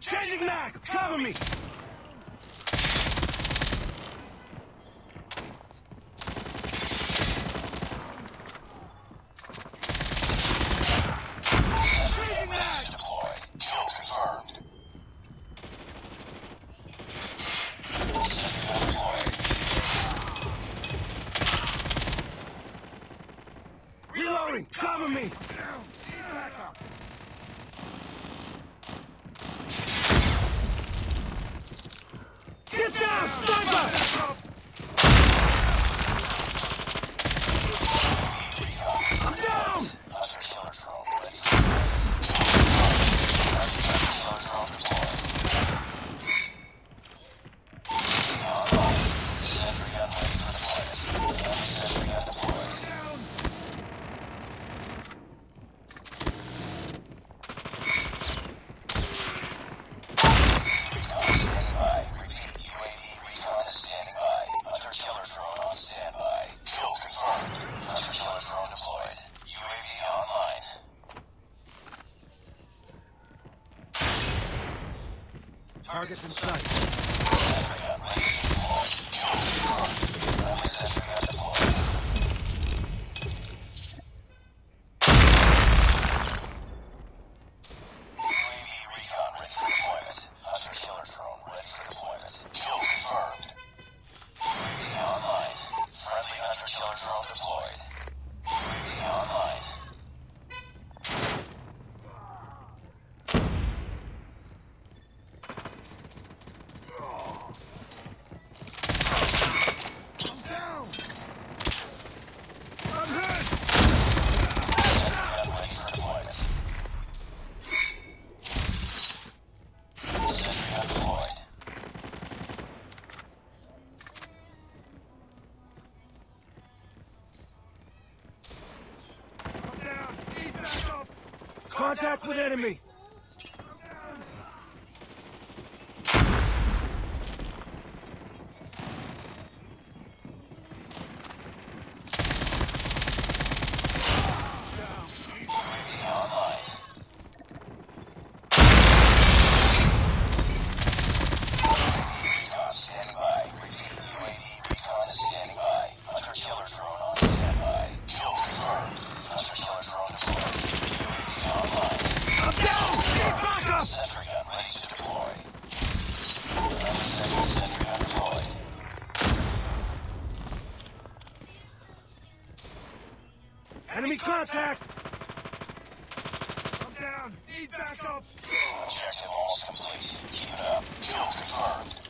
Changing mag! Cover me! Changing mag! Deployed. Kill confirmed. Sentry deployed. Reloading! Cover me! Get down, sniper! I'm down! Hunter killer drone ready for deployment. Hunter killer drone deployed. Online. Sentry gun ready for deployment. Sentry gun deployed. Recon standing by. Repeat. UAV recon standing by. Hunter killer drone on standby. Kill confirmed. Hunter killer drone deployed. UAV online. Targets in sight. Sentry gun ready to deploy. Kill confirmed. Friendly sentry gun deployed. UAV recon ready for deployment. Hunter killer drone ready for deployment. Kill confirmed. UAV online. Friendly hunter killer drone deployed. UAV online. I'm down! I'm hurt! Sentry gun ready for deployment. Sentry gun deployed. I'm down! Need backup! Contact with enemy! UAV online. Recon standing by. Repeat. UAV recon standing by. Hunter killer drone on standby. Kill confirmed. Hunter killer drone deployed. UAV online. I'm down! Need backup! Sentry gun ready to deploy. Sentry gun deployed. Enemy contact! I'm down! Need backup! Objective almost complete. Keep it up. Kill confirmed.